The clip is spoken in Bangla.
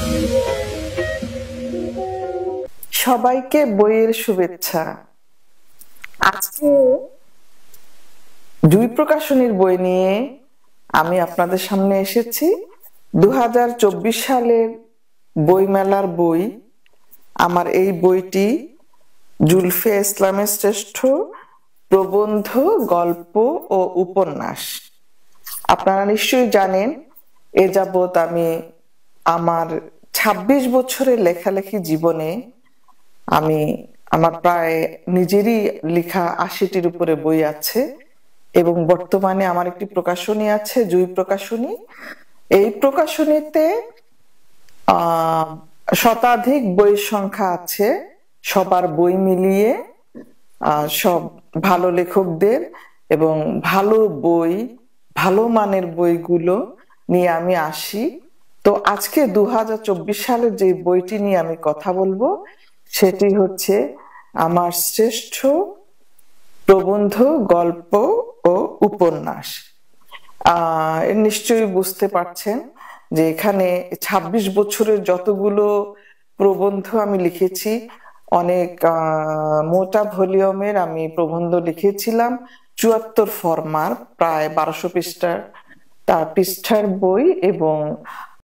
সবাইকে বইয়ের শুভেচ্ছা। আজকে দুই প্রকাশনীর বই নিয়ে আমি আপনাদের সামনে এসেছি। 2024 সালের বইমেলার বই। আমার এই বইটি জুলফে ইসলামের শ্রেষ্ঠ প্রবন্ধ, গল্প ও উপন্যাস। আপনারা নিশ্চয়ই জানেন, এ যাবৎ আমি আমার 26 বছরের লেখালেখি জীবনে আমি আমার প্রায় নিজেরই লেখা 80টির উপরে বই আছে, এবং বর্তমানে আমার একটি প্রকাশনী আছে, জুই প্রকাশনী। এই প্রকাশনীতে শতাধিক বইয়ের সংখ্যা আছে। সবার বই মিলিয়ে সব ভালো লেখকদের এবং ভালো বই, ভালো মানের বইগুলো নিয়ে আমি আসি। তো আজকে 2024 সালের যে বইটি নিয়ে আমি কথা বলবো সেটি হচ্ছে আমার শ্রেষ্ঠ প্রবন্ধ, গল্প ও উপন্যাস। নিশ্চয়ই বুঝতে পারছেন যে এখানে 26 বছরের যতগুলো প্রবন্ধ আমি লিখেছি, অনেক মোটা ভলিউমের আমি প্রবন্ধ লিখেছিলাম। 74 ফরমার, প্রায় 1200 পৃষ্ঠার পৃষ্ঠার বই, এবং